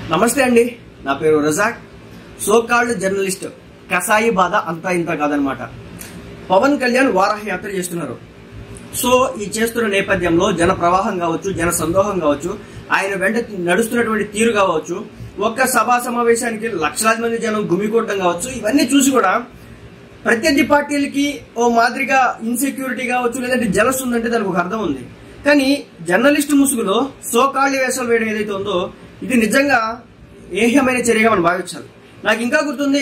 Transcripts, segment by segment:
నమస్తే అండి, నా పేరు రజాక్. సోకాల్డ్ జర్నలిస్ట్ కసాయి బాధ అంతా ఇంత కాదనమాట. పవన్ కళ్యాణ్ వారాహ యాత్ర చేస్తున్నారు. సో ఈ చేస్తున్న నేపథ్యంలో జన ప్రవాహం కావచ్చు, జన సందోహం కావచ్చు, ఆయన వెంట నడుస్తున్నటువంటి తీరు కావచ్చు, ఒక్క సభా సమావేశానికి లక్షలాది మంది జనం గుమికూడటం కావచ్చు, ఇవన్నీ చూసి కూడా ప్రత్యర్థి పార్టీలకి ఓ మాదిరిగా ఇన్సెక్యూరిటీ కావచ్చు, లేదంటే జలస్ ఉందంటే దానికి ఒక అర్థం ఉంది. కానీ జర్నలిస్టు ముసుగులో సోకాల్డ్ వేషాలు వేయడం ఏదైతే ఉందో ఇది నిజంగా ఏహ్యమైన చర్యగా మనం భావించాలి. నాకు ఇంకా గుర్తుంది,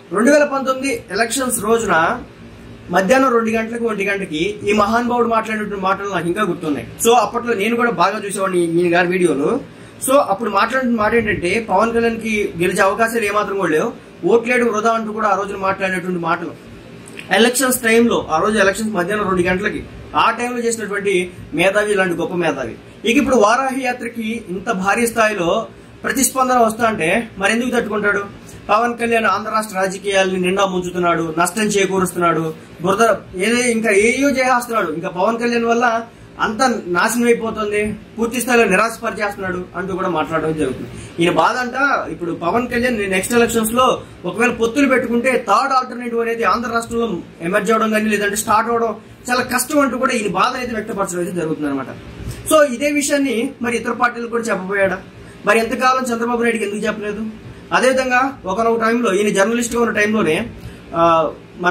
2019 ఎలక్షన్స్ రోజున మధ్యాహ్నం 2 గంటలకు 1 గంటకి ఈ మహానుభావుడు మాట్లాడినటువంటి మాటలు నాకు ఇంకా గుర్తున్నాయి. సో అప్పట్లో నేను కూడా బాగా చూసేవాడిని ఈయన గారి వీడియోలు. సో అప్పుడు మాట్లాడిన మాట ఏంటంటే, పవన్ కళ్యాణ్ కి గెలిచే అవకాశాలు ఏమాత్రం కూడా లేవు, ఓట్లేడు వృధా అంటూ కూడా ఆ రోజున మాట్లాడినటువంటి మాటలు. ఎలక్షన్స్ టైంలో, ఆ రోజు ఎలక్షన్స్ మధ్యాహ్నం 2 గంటలకి, ఆ టైంలో చేసినటువంటి మేధావి, ఇలాంటి గొప్ప మేధావి. ఇక ఇప్పుడు వారాహి యాత్రకి ఇంత భారీ స్థాయిలో ప్రతిస్పందన వస్తా అంటే మరి ఎందుకు తట్టుకుంటాడు? పవన్ కళ్యాణ్ ఆంధ్ర రాష్ట్ర రాజకీయాల్ని నిండా ముంచుతున్నాడు, నష్టం చేకూరుస్తున్నాడు, బురద ఇంకా ఏయో చేస్తున్నాడు. ఇంకా పవన్ కళ్యాణ్ వల్ల అంత నాశనం అయిపోతుంది, పూర్తి స్థాయిలో నిరాశపరిచేస్తున్నాడు అంటూ కూడా మాట్లాడడం జరుగుతుంది. ఈయన బాధ అంట, ఇప్పుడు పవన్ కళ్యాణ్ నెక్స్ట్ ఎలక్షన్స్ లో ఒకవేళ పొత్తులు పెట్టుకుంటే థర్డ్ ఆల్టర్నేటివ్ అనేది ఆంధ్ర రాష్ట్రంలో ఎమర్జ్ అవడం కానీ, లేదంటే స్టార్ట్ అవడం చాలా కష్టం అంటూ కూడా ఈయన బాధ అయితే వ్యక్తపరచడం అయితే జరుగుతుంది అనమాట. సో ఇదే విషయాన్ని మరి ఇతర పార్టీలకు కూడా చెప్పబోయాడా? మరి ఎంతకాలం చంద్రబాబు నాయుడుకి ఎందుకు చెప్పలేదు? అదేవిధంగా ఒకనొక టైంలో ఈయన జర్నలిస్ట్ గా ఉన్న టైంలోనే మన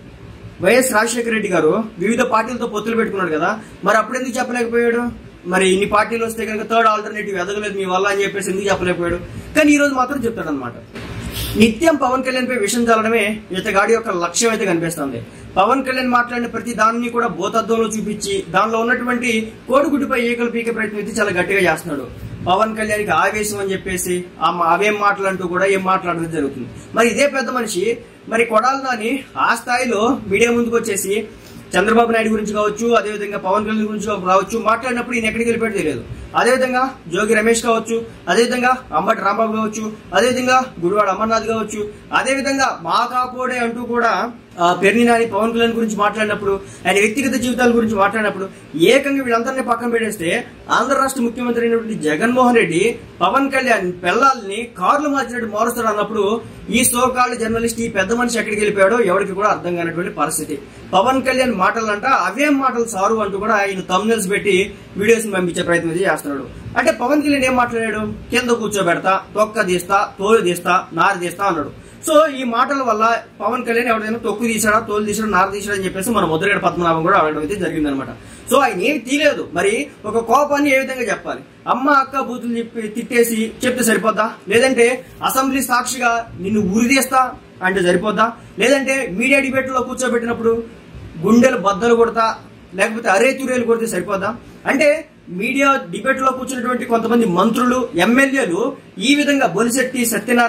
వైఎస్ రాజశేఖర రెడ్డి గారు వివిధ పార్టీలతో పొత్తులు పెట్టుకున్నాడు కదా, మరి అప్పుడు ఎందుకు చెప్పలేకపోయాడు? మరి ఇన్ని పార్టీలు వస్తే కనుక థర్డ్ ఆల్టర్నేటివ్ ఎదగలేదు మీ వల్ల అని చెప్పేసి ఎందుకు చెప్పలేకపోయాడు? కానీ ఈ రోజు మాత్రం చెప్తాడు అనమాట. నిత్యం పవన్ కళ్యాణ్ పై విషం చల్లడమే ఇతగాడి యొక్క లక్ష్యం అయితే కనిపిస్తుంది. పవన్ కళ్యాణ్ మాట్లాడిన ప్రతి దానిని కూడా భూతద్దంలో చూపించి దానిలో ఉన్నటువంటి కోడిగుడ్డుపై ఏకలు పీకే ప్రయత్నం అయితే చాలా గట్టిగా చేస్తున్నాడు. పవన్ కళ్యాణ్ కి ఆవేశం అని చెప్పేసి అవేం మాటలంటూ కూడా ఏం మాట్లాడడం జరుగుతుంది. మరి ఇదే పెద్ద మనిషి మరి కొడాలి నాని ఆ స్థాయిలో మీడియా ముందుకు వచ్చేసి చంద్రబాబు నాయుడు గురించి కావచ్చు, అదేవిధంగా పవన్ కళ్యాణ్ గురించి రావచ్చు మాట్లాడినప్పుడు ఈయన ఎక్కడికి వెళ్ళిపోయాడు తెలియదు. అదేవిధంగా జోగి రమేష్ కావచ్చు, అదేవిధంగా అంబటి రాంబాబు కావచ్చు, అదేవిధంగా గుడివాడ అమర్నాథ్ కావచ్చు, అదేవిధంగా మా కాపోడే అంటూ కూడా పెర్ని నాని పవన్ కళ్యాణ్ గురించి మాట్లాడినప్పుడు, ఆయన వ్యక్తిగత జీవితాల గురించి మాట్లాడినప్పుడు ఏకంగా వీళ్ళందరినీ పక్కన పెట్టేస్తే ఆంధ్ర రాష్ట్ర ముఖ్యమంత్రి అయినటువంటి జగన్మోహన్ రెడ్డి పవన్ కళ్యాణ్ పిల్లల్ని కార్లు మార్చినట్టు మారుస్తాడు అన్నప్పుడు ఈ సోకాల్డ్ జర్నలిస్ట్, ఈ పెద్ద మనిషి ఎక్కడికి వెళ్ళిపోయాడో ఎవరికి కూడా అర్థం కానటువంటి పరిస్థితి. పవన్ కళ్యాణ్ మాటలంట అవేం మాటలు సారు అంటూ కూడా ఆయన థంబ్నెయిల్స్ పెట్టి వీడియోస్ పంపించే ప్రయత్నం చేస్తున్నాడు. అంటే పవన్ కళ్యాణ్ ఏం మాట్లాడాడు? కింద కూర్చోబెడతా, తొక్క తీస్తా, తోలు తీస్తా, నారు తీస్తా అన్నాడు. సో ఈ మాటల వల్ల పవన్ కళ్యాణ్ ఎవరైనా తొక్కు తీసాడా, తోలు తీసాడా, నార తీసాడా అని చెప్పేసి మన ముద్రగడ పద్మనాభం కూడా అడగడం అయితే జరిగిందనమాట. సో ఆయన ఏమి తీయలేదు. మరి ఒక కోపాన్ని ఏ విధంగా చెప్పాలి? అమ్మ అక్క బూతులు తిట్టేసి చెప్తే సరిపోద్దా? లేదంటే అసెంబ్లీ సాక్షిగా నిన్ను ఉరిదీస్తా అంటే సరిపోద్దా? లేదంటే మీడియా డిబేట్ లో కూర్చోబెట్టినప్పుడు గుండెలు బద్దలు కొడతా, లేకపోతే అరే తురేలు కొడితే సరిపోద్దా? అంటే మీడియా డిబేట్ లో కూర్చున్నటువంటి కొంతమంది మంత్రులు, ఎమ్మెల్యేలు ఈ విధంగా బొలిశెట్టి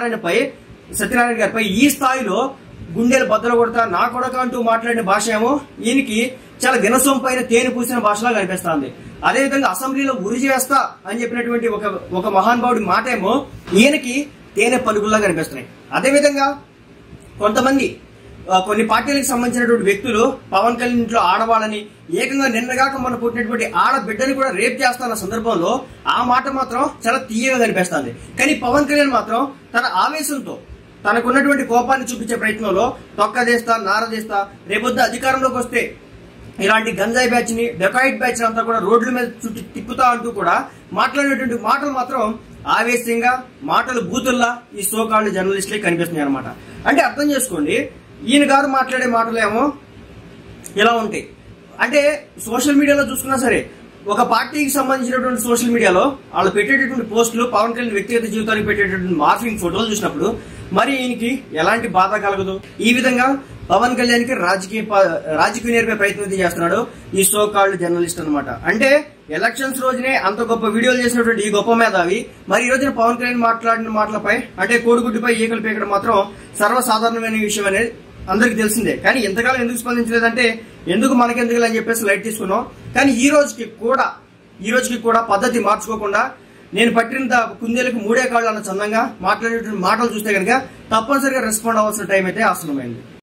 సత్యనారాయణ గారిపై ఈ స్థాయిలో గుండెలు బద్దలు కొడతా, నా కొడక అంటూ మాట్లాడిన భాష ఏమో ఈయనకి చాలా వినసొంపైన తేనె పూసిన భాషలా కనిపిస్తుంది. అదేవిధంగా అసెంబ్లీలో ఉరి చేస్తా అని చెప్పినటువంటి ఒక మహానుభావుడి మాట ఏమో ఈయనకి తేనె పలుకుల్లా కనిపిస్తున్నాయి. అదేవిధంగా కొంతమంది కొన్ని పార్టీలకు సంబంధించినటువంటి వ్యక్తులు పవన్ కళ్యాణ్ ఇంట్లో ఆడవాళ్ళని, ఏకంగా నిన్నగాక మన పుట్టినటువంటి ఆడబిడ్డని కూడా రేప్ చేస్తున్న సందర్భంలో ఆ మాట మాత్రం చాలా తీయగా కనిపిస్తుంది. కానీ పవన్ కళ్యాణ్ మాత్రం తన ఆవేశంతో, తనకున్నటువంటి కోపాన్ని చూపించే ప్రయత్నంలో తొక్కదేస్తా, నారదేస్తా, రేపొద్దు అధికారంలోకి వస్తే ఇలాంటి గంజాయి బ్యాచ్ ని, డెకాయిట్ బ్యాచ్ అంతా కూడా రోడ్ల మీద చుట్టి తిప్పుతా అంటూ కూడా మాట్లాడేటువంటి మాటలు మాత్రం ఆవేశంగా, మాటలు బూతుల్లా ఈ సోకాల్డ్ జర్నలిస్టులే కనిపిస్తున్నాయి అనమాట. అంటే అర్థం చేసుకోండి, ఈయన గారు మాట్లాడే మాటలేమో ఇలా ఉంటాయి. అంటే సోషల్ మీడియాలో చూసుకున్నా సరే, ఒక పార్టీకి సంబంధించినటువంటి సోషల్ మీడియాలో వాళ్ళు పెట్టేటటువంటి పోస్టులు, పవన్ కళ్యాణ్ వ్యక్తిగత జీవితానికి పెట్టేటటువంటి మార్ఫింగ్ ఫోటోలు చూసినప్పుడు మరి ఈయనకి ఎలాంటి బాధ కలగదు? ఈ విధంగా పవన్ కళ్యాణ్ కి రాజకీయ నేర్పే ప్రయత్నం చేస్తున్నాడు ఈ సోకాల్డ్ జర్నలిస్ట్ అనమాట. అంటే ఎలక్షన్స్ రోజునే అంత గొప్ప వీడియోలు చేసినటువంటి ఈ గొప్ప మేధావి మరి ఈ రోజున పవన్ కళ్యాణ్ మాట్లాడిన మాటలపై, అంటే కోడిగుడ్డుపై ఈకలు పీకడం మాత్రం సర్వసాధారణమైన విషయం అనేది అందరికి తెలిసిందే. కానీ ఎంతకాలం ఎందుకు స్పందించలేదంటే, ఎందుకు మనకెందుకు అని చెప్పేసి లైట్ తీసుకున్నాం. కానీ ఈ రోజుకి కూడా పద్ధతి మార్చుకోకుండా నేను పట్టిన కుందేలకు 3 కాళ్ళు అన్న చందంగా మాట్లాడేటువంటి మాటలు చూస్తే కనుక తప్పనిసరిగా రెస్పాండ్ అవ్వాల్సిన టైం అయితే ఆసన్నమైంది.